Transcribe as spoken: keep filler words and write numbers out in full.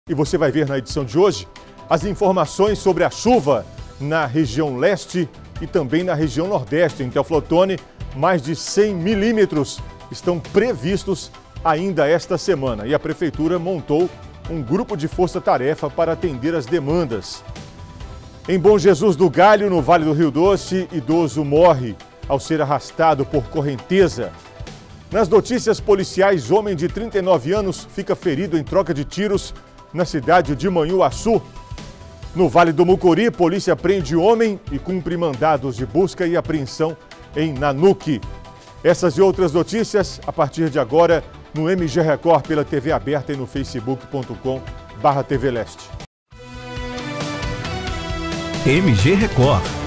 E você vai ver na edição de hoje as informações sobre a chuva na região leste e também na região nordeste. Em Teoflotone, mais de cem milímetros estão previstos ainda esta semana. E a prefeitura montou um grupo de força-tarefa para atender as demandas. Em Bom Jesus do Galho, no Vale do Rio Doce, idoso morre ao ser arrastado por correnteza. Nas notícias policiais, homem de trinta e nove anos fica ferido em troca de tiros na cidade de Manhuaçu. No Vale do Mucuri, polícia prende homem e cumpre mandados de busca e apreensão em Nanuque. Essas e outras notícias a partir de agora no M G Record pela T V aberta e no facebook ponto com barra T V Leste. M G Record.